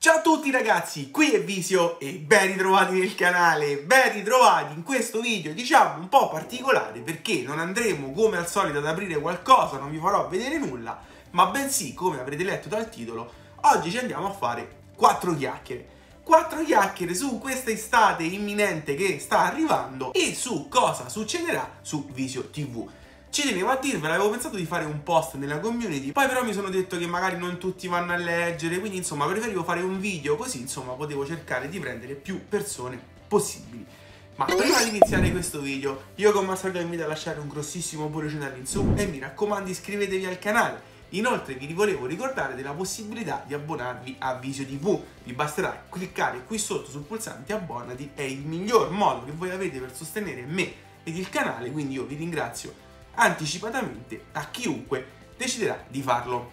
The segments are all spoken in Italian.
Ciao a tutti ragazzi, qui è Visio e ben ritrovati nel canale, ben ritrovati in questo video diciamo un po' particolare perché non andremo come al solito ad aprire qualcosa, non vi farò vedere nulla, ma bensì, come avrete letto dal titolo, oggi ci andiamo a fare 4 chiacchiere. 4 chiacchiere su questa estate imminente che sta arrivando e su cosa succederà su Visio TV. Ci tenevo a dirvelo, avevo pensato di fare un post nella community, poi però mi sono detto che magari non tutti vanno a leggere, quindi insomma preferivo fare un video così insomma potevo cercare di prendere più persone possibili. Ma prima di iniziare questo video, io come al solito vi invito a lasciare un grossissimo pollice all'insù e mi raccomando iscrivetevi al canale. Inoltre vi volevo ricordare della possibilità di abbonarvi a Visio TV. Vi basterà cliccare qui sotto sul pulsante abbonati, è il miglior modo che voi avete per sostenere me ed il canale, quindi io vi ringrazio anticipatamente a chiunque deciderà di farlo.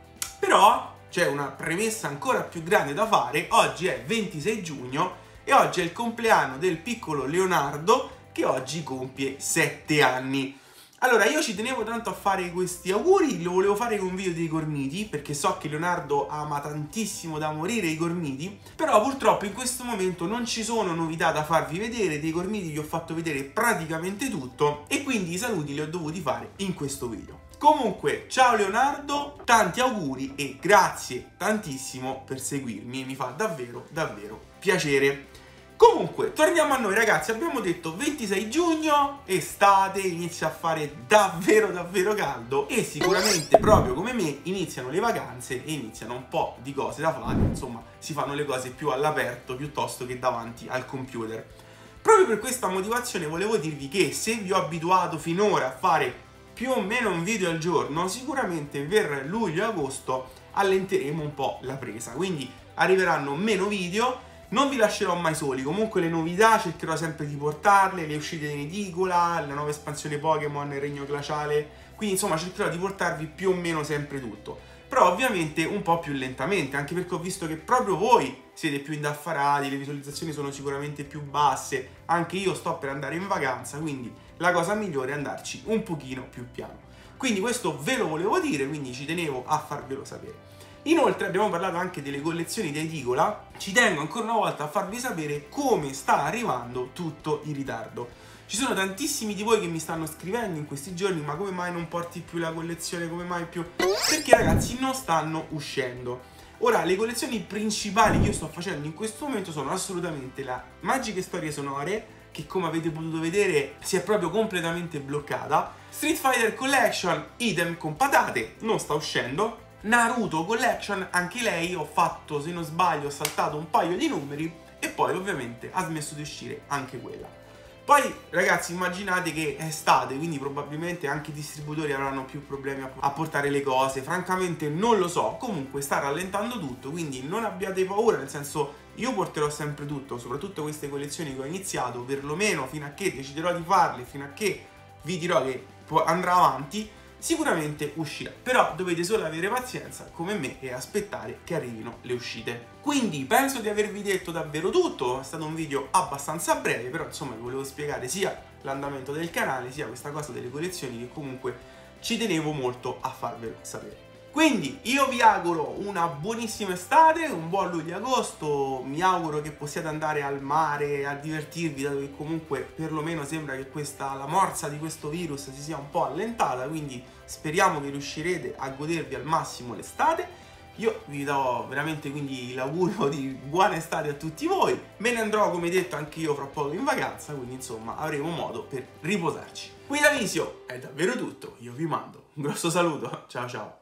Però c'è una premessa ancora più grande da fare. Oggi è 26 giugno e oggi è il compleanno del piccolo Leonardo che oggi compie 7 anni. Allora io ci tenevo tanto a fare questi auguri, lo volevo fare con un video dei gormiti perché so che Leonardo ama tantissimo da morire i gormiti, però purtroppo in questo momento non ci sono novità da farvi vedere, dei gormiti vi ho fatto vedere praticamente tutto e quindi i saluti li ho dovuti fare in questo video. Comunque ciao Leonardo, tanti auguri e grazie tantissimo per seguirmi, mi fa davvero piacere. Comunque, torniamo a noi ragazzi, abbiamo detto 26 giugno, estate, inizia a fare davvero caldo e sicuramente proprio come me iniziano le vacanze e iniziano un po' di cose da fare, insomma si fanno le cose più all'aperto piuttosto che davanti al computer. Proprio per questa motivazione volevo dirvi che se vi ho abituato finora a fare più o meno un video al giorno, sicuramente per luglio e agosto allenteremo un po' la presa, quindi arriveranno meno video. Non vi lascerò mai soli, comunque le novità cercherò sempre di portarle, le uscite in edicola, la nuova espansione Pokémon, il Regno Glaciale, quindi insomma cercherò di portarvi più o meno sempre tutto. Però ovviamente un po' più lentamente, anche perché ho visto che proprio voi siete più indaffarati, le visualizzazioni sono sicuramente più basse, anche io sto per andare in vacanza, quindi la cosa migliore è andarci un pochino più piano. Quindi questo ve lo volevo dire, quindi ci tenevo a farvelo sapere. Inoltre abbiamo parlato anche delle collezioni di edicola, ci tengo ancora una volta a farvi sapere come sta arrivando tutto in ritardo. Ci sono tantissimi di voi che mi stanno scrivendo in questi giorni, ma come mai non porti più la collezione, come mai più? Perché ragazzi non stanno uscendo. Ora le collezioni principali che io sto facendo in questo momento sono assolutamente la Magiche Storie Sonore, che come avete potuto vedere si è proprio completamente bloccata, Street Fighter Collection, idem con patate, non sta uscendo, Naruto Collection, anche lei ho fatto, se non sbaglio, ho saltato un paio di numeri e poi ovviamente ha smesso di uscire anche quella. Poi ragazzi immaginate che è estate, quindi probabilmente anche i distributori avranno più problemi a portare le cose, francamente non lo so, comunque sta rallentando tutto, quindi non abbiate paura, nel senso io porterò sempre tutto, soprattutto queste collezioni che ho iniziato, perlomeno fino a che deciderò di farle, fino a che vi dirò che andrà avanti, sicuramente uscirà, però dovete solo avere pazienza come me e aspettare che arrivino le uscite. Quindi penso di avervi detto davvero tutto, è stato un video abbastanza breve, però insomma vi volevo spiegare sia l'andamento del canale sia questa cosa delle collezioni che comunque ci tenevo molto a farvelo sapere. Quindi io vi auguro una buonissima estate, un buon luglio e agosto, mi auguro che possiate andare al mare a divertirvi, dato che comunque perlomeno sembra che la morsa di questo virus si sia un po' allentata, quindi speriamo che riuscirete a godervi al massimo l'estate. Io vi do veramente quindi l'augurio di buona estate a tutti voi, me ne andrò come detto anche io fra poco in vacanza, quindi insomma avremo modo per riposarci. Qui da Visio è davvero tutto, io vi mando un grosso saluto, ciao ciao!